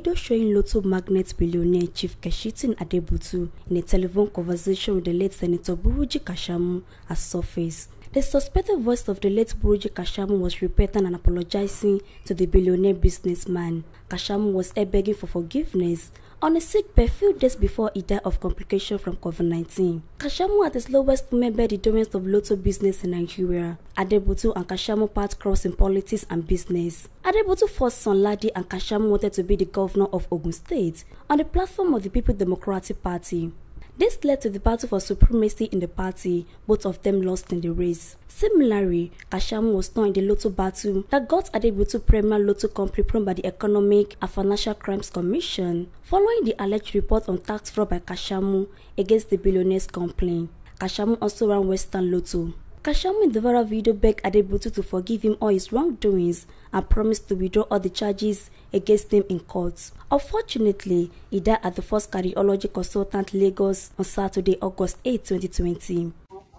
video showing Lotto magnate billionaire Chief Keshitin Adebutu in a telephone conversation with the late Senator Buruji Kashamu has surfaced. The suspected voice of the late Buruji Kashamu was repentant and apologizing to the billionaire businessman. Kashamu was begging for forgiveness on a sick bed few days before he died of complications from COVID-19. Kashamu at his lowest moment bear the dominance of Lotto business in Nigeria. Adebutu and Kashamu paths crossed in politics and business. Adebutu's first son Ladi and Kashamu wanted to be the governor of Ogun State on the platform of the People's Democratic Party. This led to the battle for supremacy in the party. Both of them lost in the race. Similarly, Kashamu was torn in the Lotto battle that got Adebutu Premier Lotto company prone by the Economic and Financial Crimes Commission following the alleged report on tax fraud by Kashamu against the billionaire's company. Kashamu also ran Western Lotto. Kashamu in the viral video begged Adebutu to forgive him all his wrongdoings and promised to withdraw all the charges against him in court. Unfortunately, he died at the First Cardiology Consultant Lagos on Saturday, August 8, 2020.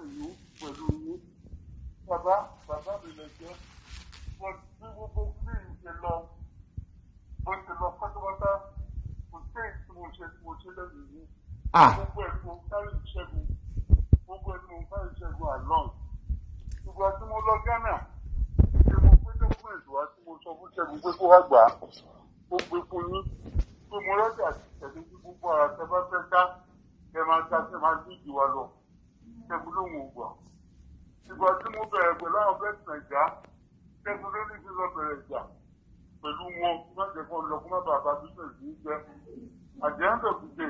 At the end of the day,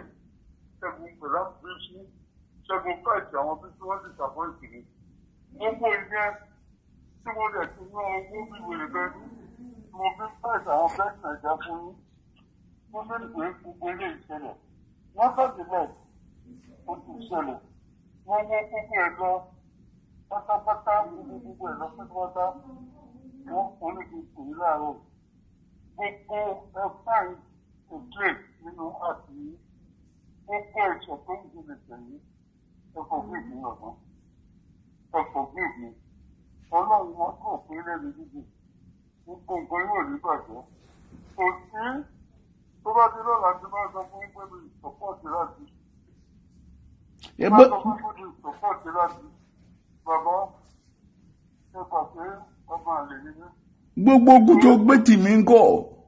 Segun fight àwọn bí wọ́n ti disappoint me. Gbogbo ìyẹn tí mo dẹ̀ ti ná owó bí wèrè bẹ́ẹ̀ mo fi fight àwọn bẹ́ẹ̀ Nàìjíríà fún yín. Mo fẹ́ pé gbogbo ilé ìṣẹ̀lẹ̀. Wọ́n tọ́jú lẹ̀ ó ti ṣẹlẹ̀. Wọ́n wọ́n gbogbo ẹ̀ lọ pátápátá gbogbo ẹ̀ lọ pátápátá. Wọ́n kò ní kí n pè é láàárọ̀. Gbogbo ẹ̀fáì ìdílé nínú àti gbogbo ẹ̀ṣẹ̀ tó ń gbé tẹ̀lé. Forgive me, Lord. Forgive me. Ọlọ́run wọn kò pín lẹ́nu dídì. Gbogbo nǹkan yóò rí bàjẹ́. Kò sí tó bá ti lọ́la tí máa sọ fún pé mi ìsọ̀pọ̀tì láti. Máa sọ fún pé mi ìsọ̀pọ̀tì láti. Bàbá ṣe pàṣẹ ọmọ àlè nínú. Gbogbo ogun tó gbé tì mí ń kọ́.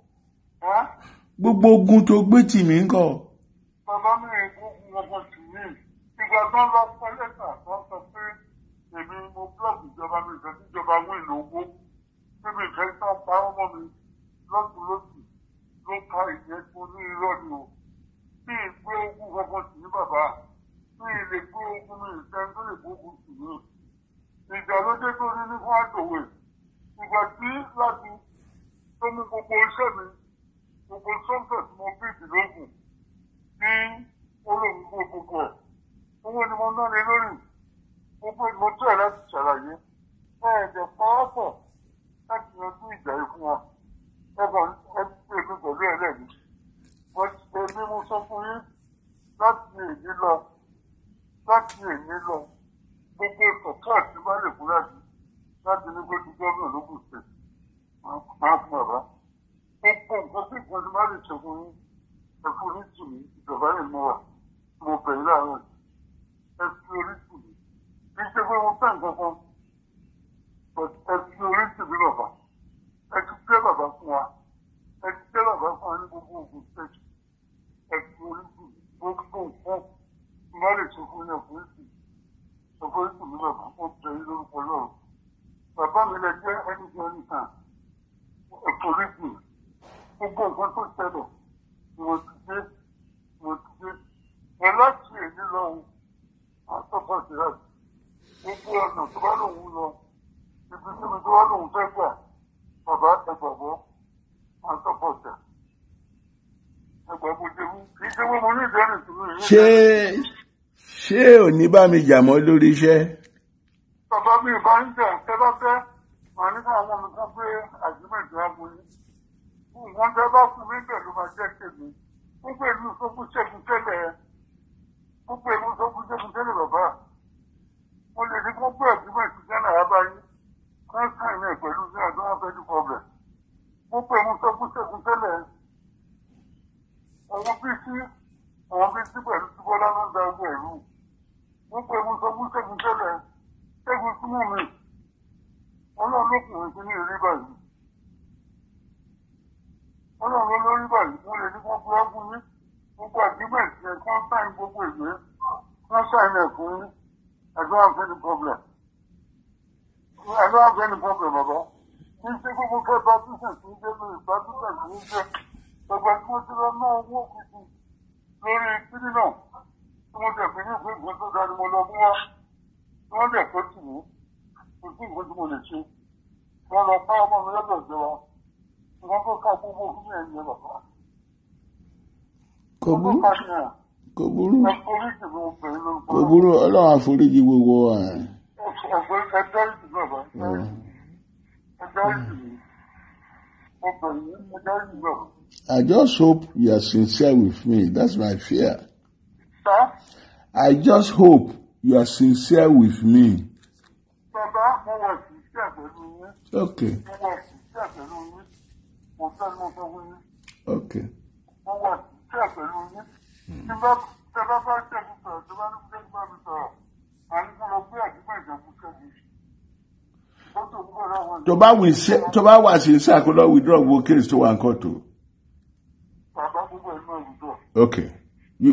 Gbogbo ogun tó gbé tì mí ń kọ́. Bàbá mi ìgbógun ọmọ tì mí. Ìgbà tó ń lọ sọ lẹ́tà tó ń sọ pé èmi mo blọọ̀gì ìjọba mi ìfẹ́ tí ìjọba wí lówó níbi ìfẹ́ tó ń pa ọmọ mi lọ́sùn lóṣù ló ka ìyẹn fún ní irọ́ ni o. Bí ìgbé ogun kankan sì ní bàbá, bí ilé gbé ogun mi ìfẹ́ tó lè gbógun sì ní. Ìjà ló dé tó ní fún àtòwé. Ìgbà tí láti tó mú gbogbo iṣẹ́ mi, gbogbo sọ́ńtẹ̀ tí mo bí ìdílógún ní olóògùn gbogbo ẹ̀. Owó ni mo ná lé lórí. Gbogbo mo tẹ̀ láti ṣàlàyé. Ẹ̀ẹ́dẹ̀ pàápọ̀ láti yanjú ìjà yìí fún wa. Ẹ̀bọ̀n ẹgbẹ́ mi pẹ̀lú ẹlẹ́ni. Èmi mo sọ fún yín láti èyí lọ. Gbogbo ìkọ̀kọ́ àti bá lè kú láti ní gbogbo gómìnà lókùn ṣe. Máa fún bàbá. Gbogbo nǹkan tí ìkan ti má lè ṣe fún yín. Ẹ̀fún ní tì mí ìjọba yìí mú wa. Mo bẹ̀rẹ̀ láàárọ̀. Ẹ̀sìn oríṣi mi. Kì í ṣe pé mo fẹ́ nǹkan kan. Ẹ̀sìn oríṣi mi bàbá. Ẹ ti gbé bàbá fún wa. Ẹ ti gbé bàbá fún wa ní gbogbo ògùn stéèjì. Ẹ̀sìn oríṣi mi. Gbogbo nǹkan tí wọ́n lè ṣe fún yẹn fún ìsìn. Ẹ̀fọ́ oríṣi mi bàbá. Mo bẹ̀rẹ̀ lórúkọ lọ́rùn. Bàbá mi lè jẹ́ ẹni jẹ́ nìkan. Ẹ̀sìn oríṣi mi. Gbogbo nǹkan tó ṣẹlẹ̀. Mo ti dé. Ẹ láti èyí lọ́wọ́. Àtọ́pọ̀tì láti. Gbogbo ọ̀nà tó bá lòun lọ, ibi tí mi tó bá lòun fẹ́ gbà, bàbá ẹgbàgbọ́, àtọ́pọ̀tì. Ẹgbàgbọ́ jẹ́ mú. Kì í ṣe wọ́n mo ní ìdẹ́rìn sí mi. Ṣé ò ní bá mi jà mọ́ lórí iṣẹ́? Bàbá mi bá ń jà tẹ́lọ́tẹ́, màá ní káwọn ọmọ mi kan pé àjímẹ̀tì àgbo yìí. Nǹkan tẹ́ bá fún mi bẹ̀ ló máa jẹ́ tèmi. Gbogbo ìlú sókú ṣẹ́gun tẹ́lẹ̀ gbogbo ìlú sókú ṣẹ́gun tẹ́lẹ̀ bàbá. Mo lè ní gbogbo ẹ̀gbọ́n ìṣúná náà báyìí. Kọ́ńtàn ní pẹ̀lú ní àdúrà fẹ́ẹ́ problem. Gbogbo ìlú sókú ṣẹ́gun tẹ́lẹ̀. sọ fún Ṣẹ́gun tẹ́lẹ̀, Ṣẹ́gun súnmọ́ mi. Ọlọ́run lókùnrin sí ní ìrí báyìí. Ọlọ́run lórí báyìí, mo lè ní gbogbo ọgbọ́n yín. Gbogbo agreement yẹn kí wọ́n sáyìn gbogbo ìwé. Wọ́n sáyìn ẹ̀ fún yín. I don't have any problem. I don't have any problem, bàbá. Kì í ṣe gbogbo kẹta bísẹ̀ tí ń jẹ́ lórí ìbádùsẹ̀ tí ń jẹ́. Ọgbà tí wọ́n ti lọ ná owó òkìtì lórí kíní náà. Tí wọ́n tẹ̀ fi ní ìwé ìwé tó ga ni mo lọ mú wá. Tí wọ́n dẹ̀ tó tì mí. Kò sí ìwé tí mo lè ṣe. Wọ́n lọ pa ọmọ mi lọ́dọ̀ ìjọba. Wọ́n tó ká gbogbo òfin ẹ̀yìn ẹ̀ bàbá. Kò burú. Kò burú. Kò burú. Ọlọ́run àforíjì gbogbo wa. I just hope you are sincere with me. That's my fear. Sir? I just hope you are sincere with me. Okay. Okay. Tó bá wà sí àkọlọ withdraw gbogbo case tó wà nǹkan tó. Okay. You...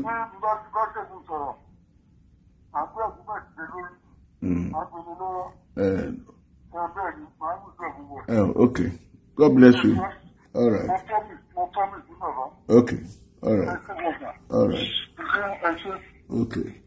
Okay. God bless you. All right. Okay. All right. All right. Okay.